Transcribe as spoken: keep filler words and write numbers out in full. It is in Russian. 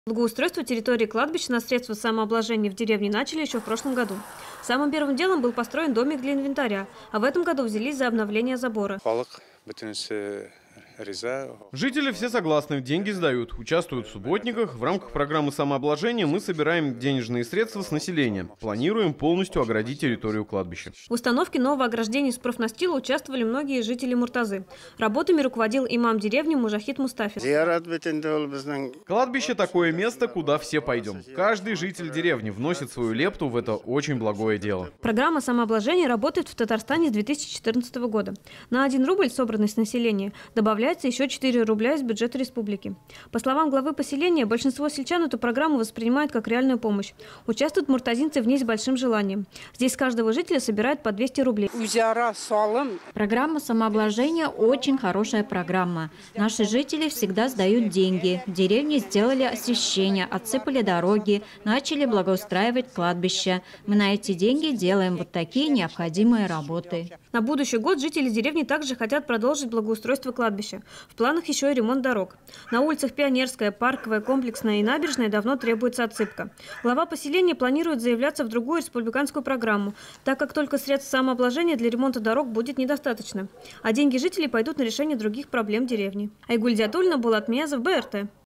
Благоустройство территории кладбища на средства самообложения в деревне начали еще в прошлом году. Самым первым делом был построен домик для инвентаря, а в этом году взялись за обновление забора. Жители все согласны, деньги сдают, участвуют в субботниках. В рамках программы самообложения мы собираем денежные средства с населения. Планируем полностью оградить территорию кладбища. В установке нового ограждения из профнастила участвовали многие жители Муртазы. Работами руководил имам деревни Мужахид Мустафин. Кладбище – такое место, куда все пойдем. Каждый житель деревни вносит свою лепту в это очень благое дело. Программа самообложения работает в Татарстане с две тысячи четырнадцатого года. На один рубль, собранный с населения, добавляется еще четыре рубля из бюджета республики. По словам главы поселения, большинство сельчан эту программу воспринимают как реальную помощь. Участвуют муртазинцы в ней с большим желанием. Здесь с каждого жителя собирают по двести рублей. Программа самообложения очень хорошая программа. Наши жители всегда сдают деньги. В деревне сделали освещение, отсыпали дороги, начали благоустраивать кладбище. Мы на эти деньги делаем вот такие необходимые работы. На будущий год жители деревни также хотят продолжить благоустройство кладбища. В планах еще и ремонт дорог. На улицах Пионерская, Парковая, Комплексная и Набережная давно требуется отсыпка. Глава поселения планирует заявляться в другую республиканскую программу, так как только средств самообложения для ремонта дорог будет недостаточно. А деньги жителей пойдут на решение других проблем деревни. Айгуль Диатульна, Булат Миязов, БРТ.